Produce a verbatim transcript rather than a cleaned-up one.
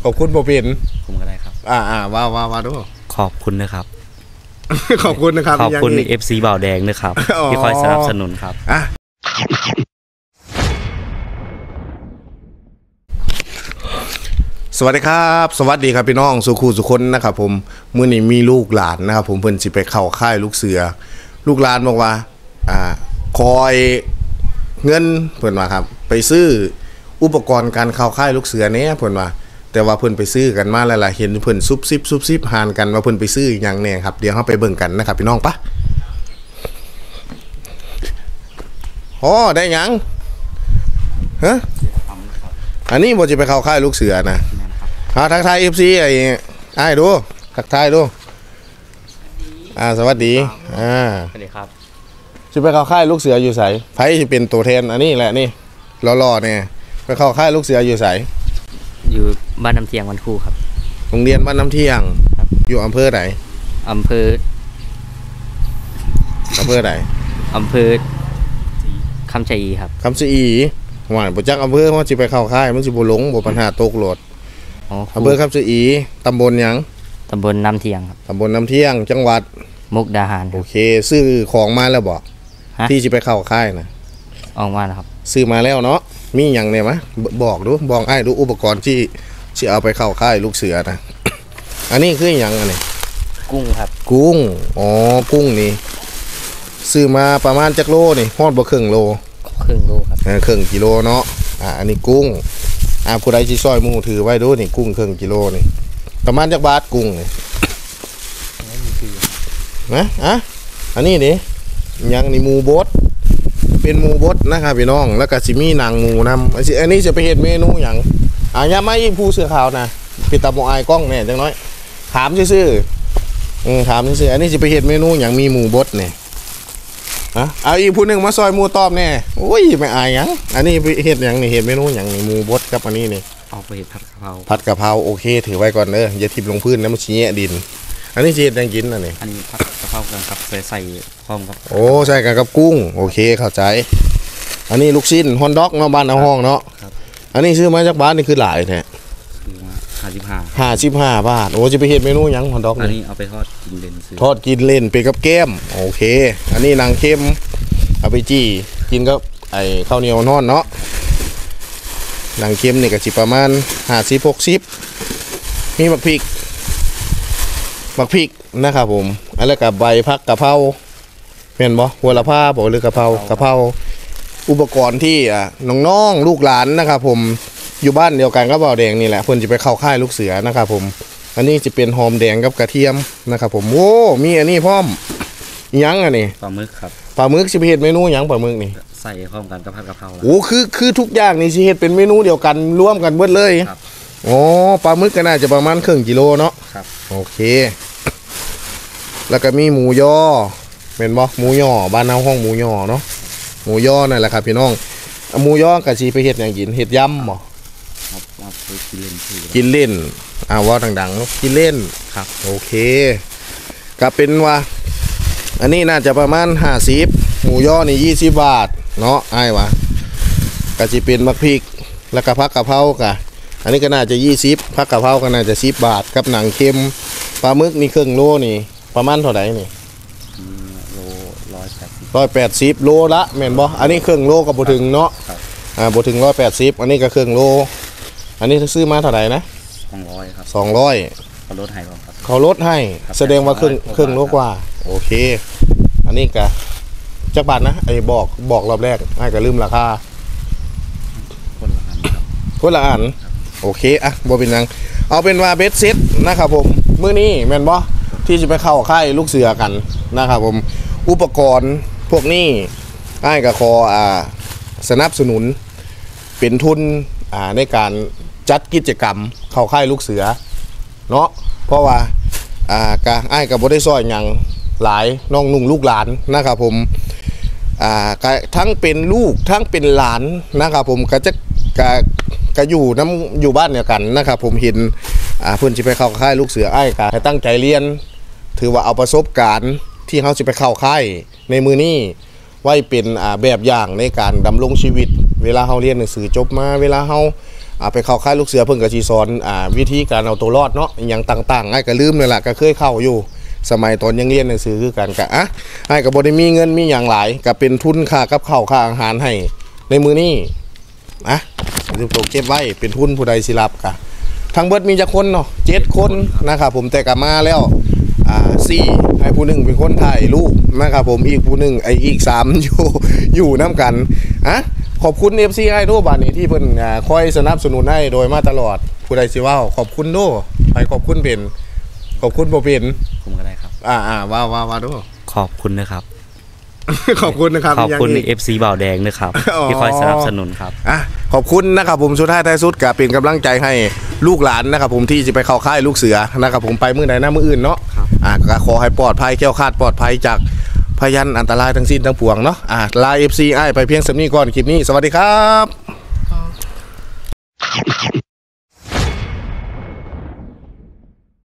อบคุณบ่เป็นผมก็ได้ครับอ่าอ่าว่าว่าว่าดูขอบคุณนะครับขอบคุณนะครับขอบคุณ เอฟ ซี บ่าวแดงนะครับที่คอยสนับสนุนครับอ่ะสวัสดีครับสวัสดีครับพี่น้องสุขูสุคนนะครับผมมื้อนี้มีลูกหลานนะครับผมเพิ่นสิไปเข้าค่ายลูกเสือลูกหลานบอกว่าอ่าคอยเงินเพิ่นว่าครับไปซื้ออุปกรณ์การเข้าค่ายลูกเสือเนี่ยเพิ่นว่าแต่ว่าเพิ่นไปซื้อกันมาแล้วล่ะเห็นเพิ่นซุบซิบซุบซิบหานกันว่าเพิ่นไปซื้อหยังแน่ครับเดี๋ยวเฮาไปเบิ่งกันนะครับพี่น้องปะอ๋อได้หยังฮะอันนี้บ่สิไปเข้าค่ายลูกเสือนะหาทักทาย เอฟ ซี ไอ้อ้ายดูทักทายดูอ่าสวัสดีอ่าสวัสดีครับสิไปเข้าค่ายลูกเสืออยู่ไสไผสิเป็นตัวแทนอันนี้แหละนี่หล่อๆเนี่ยไปเข้าค่ายลูกเสืออยู่ไสอยู่บ้านน้ำเที่ยงวันครูครับโรงเรียนบ้านน้ำเที่ยงอยู่อำเภอไหนอำเภออำเภอไหนอำเภอคำชะอีครับคำชะอีหวานบ่จักอำเภอว่าสิไปเข้าค่ายมันสิบ่หลงบ่ปัญหาตกโหลดอำเภอคำชะอีตำบลหยังตำบลน้ำเที่ยงครับตำบลน้ำเที่ยงจังหวัดมุกดาหารโอเคซื้อของมาแล้วบ่ที่สิไปเข้าค่ายนะออกมาแล้วครับซื้อมาแล้วเนาะมีหยังเนี่ยมะบอกดูบอกอ้ายดูอุปกรณ์ที่สิเอาไปเข้าค่ายลูกเสือนะอันนี้คือหยังอันนี้กุ้งครับกุ้งอ๋อกุ้งนี่ซื้อมาประมาณจักโลนี่ฮอดบ่ครึ่งโลครึ่งโลครับเออครึ่งกิโลเนาะอ่าอันนี้กุ้งอ่าผู้ใดสิซอยหมู่ถือไว้ดูนี่กุ้งครึ่งกิโลนี่ประมาณจักบาทกุ้งนี่นะอ่ะอันนี้นี่ยังนี่หมูบดเป็นหมูบดนะครับพี่น้องแล้วก็สิมีหนังหมูนำอันนี้จะไปเฮ็ดเมนูหยังอ่ะอย่ามาอีผู้เสื้อขาวนะพี่ตาบ่อายกล้องแน่จังน้อยถามซื่อๆอือถามซื่อๆอันนี้สิไปเฮ็ดเมนูหยังมีหมูบดนี่ฮะเอาอีกผู้นึงมาซอยหมูตอบแน่โอ้ยไม่อายหยังอันนี้ไปเฮ็ดหยังนี่เฮ็ดเมนูหยังนี่หมูบดกับอันนี้นี่เอาไปเฮ็ดผัดกะเพราผัดกะเพราโอเคถือไว้ก่อนเด้ออย่าทิ่มลงพื้นนะมันสิแยะดินอันนี้สิเฮ็ดหยังกินอันนี้อันนี้ผัดกะเพรากันครับใส่ใส่พร้อมครับโอ้ใส่กันกับกุ้งโอเคเข้าใจอันนี้ลูกชิ้นฮอนด็อกเนาะบ้านเอาห้องเนาะอันนี้ซื้อมาจากบ้านนี่คือหลายแท้ซื้อมาห้าสิบห้าห้าสิบห้าบาทโอ้จะไปเฮ็ดเมนูหยังฮอนด็อกอันนี้เอาไปทอดกินเล่นซื้อทอดกินเล่นไปกับแก้มโอเคอันนี้นางเค็มเอาไปจี้กินก็ไอ้ข้าวเหนียวนอนเนาะนางเค็มนี่ก็สิประมาณห้าสิบ หกสิบมีบักพริกบักพริกนะครับผมอันแล้วก็ใบผักกะเพราแม่นบ่หัวละพาบ่หรือกะเพรากะเพราอุปกรณ์ที่อ่ะน้องๆลูกหลานนะครับผมอยู่บ้านเดียวกันกับบ่าวแดงนี่แหละเพิ่นจะไปเข้าค่ายลูกเสือนะครับผมอันนี้จะเป็นหอมแดงกับกระเทียมนะครับผมโอ้มีอันนี้พร้อมยังอันนี้ปลาหมึกครับปลาหมึกสิไปเฮ็ดเมนูหยังปลาหมึกนี่ใส่พร้อมกันกับผัดกะเพราโอ้คือคือทุกอย่างนี่สิเฮ็ดเป็นเมนูเดียวกันรวมกันเบิดเลยครับอ๋อปลาหมึกก็น่าจะประมาณครึ่งกิโลเนาะครับโอเคแล้วก็มีหมูยอเป็นบ่หมูยอบ้านเฮาห้องหมูยอเนาะหมูยอนั่นแหละครับพี่น้องหมูยอก็สิไปเฮ็ดหยังกินเฮ็ดยำบ่ครับว่าไปกินเล่นกินเล่นอ่าว่าดังๆกินเล่นครับโอเคก็เป็นว่าอันนี้น่าจะประมาณห้าสิบหมูยอนี่ยี่สิบบาทเนาะอ้ายว่าก็สิเป็นมักพริกแล้วก็ผักกะเพรากะอันนี้ก็น่าจะยี่สิบผักกะเพราก็น่าจะสิบบาทกับหนังเค็มปลาหมึกนี่ครึ่งโลนี่ประมาณเท่าไหร่นี่โลร้อยแปดสิบร้อยแปดสิบโลละแม่นบ่อันนี้ครึ่งโลก็บ่ถึงเนาะอ่าบ่ถึงร้อยแปดสิบอันนี้ก็ครึ่งโลอันนี้ซื้อมาเท่าไหร่นะสองร้อยครับสองร้อยเขาลดให้ครับเขาลดให้แสดงว่าครึ่งครึ่งโลกว่าโอเคอันนี้ก็จักบาทนะไอ้บอกบอกรอบแรกให้ก็ลืมราคาคนละอันครับคนละอันโอเคอ่ะบ่เป็นหยังเอาเป็นว่าเบสเซ็ตนะครับผมมื้อนี้แม่นบ่ที่จะไปเข้าค่ายลูกเสือกันนะครับผมอุปกรณ์พวกนี้อ้ายก็ขออ่าสนับสนุนเป็นทุนอ่าในการจัดกิจกรรมเข้าค่ายลูกเสือเนาะเพราะว่าอ่ากะอ้ายก็บ่ได้ซอยหยังหลายน้องนุ่งลูกหลานนะครับผมอ่าทั้งเป็นลูกทั้งเป็นหลานนะครับผมก็จะกะก็อยู่น้ำอยู่บ้านเดียวกันนะครับผมเห็นอ่าเพื่อนจะไปเข้าค่ายลูกเสือไอ้กะให้ตั้งใจเรียนถือว่าเอาประสบการณ์ที่เขาจะไปเข้าค่ายในมือนี้ไว้เป็นอ่าแบบอย่างในการดำรงชีวิตเวลาเขาเรียนหนังสือจบมาเวลาเขาอ่าไปเข้าค่ายลูกเสือเพิ่นก็สิสอนอ่าวิธีการเอาตัวรอดเนาะอหยังต่างๆอ้ายก็ลืมเลยล่ะก็เคยเข้าอยู่สมัยตอนยังเรียนหนังสือคือกันก็อ่ะอ้ายก็บ่ได้มีเงินมีหยังหลายก็เป็นทุนค่ากับข้าวค่าอาหารให้ในมื้อนี้อ่ะสิโตเก็บไว้เป็นทุนผู้ใดสิรับก็ทั้งเบิดมีจักคนเนาะเจ็ดคนนะครับผมแต่ก็มาแล้วอ่าสี่ให้ผู้หนึ่งเป็นคนถ่ายรูปนะครับผมอีกผู้หนึ่งไออีกสาม อยู่อยู่น้ำกันอ่ะขอบคุณ เอฟ ซี ไอ้โดบานนี้ที่เพิ่นอ่าคอยสนับสนุนให้โดยมาตลอดผู้ใดสิว่าขอบคุณโดไปขอบคุณเป็นขอบคุณบ่เป็นผมก็ได้ครับอ่าอ่าว่าว่าว่าโดขอบคุณนะครับขอบคุณนะครับขอบคุณยังกเอฟ ซี บ่าวแดงนะครับอ๋อที่คอยสนับสนุนครับอ่ะขอบคุณนะครับผมสุดท้ายท้ายสุดก็เป็นกำลังใจให้ลูกหลานนะครับผมที่จะไปเข้าค่ายลูกเสือนะครับผมไปมื้อใดนะมื้ออื่นเนาะครับอ่ะก็ขอให้ปลอดภัยแคล้วคลาดปลอดภัยจากพยันอันตรายทั้งสิ้นทั้งปวงเนาะอ่ะลา เอฟ ซี อ้ายไปเพียงสำนี้ก่อนคลิปนี้สวัสดีครับ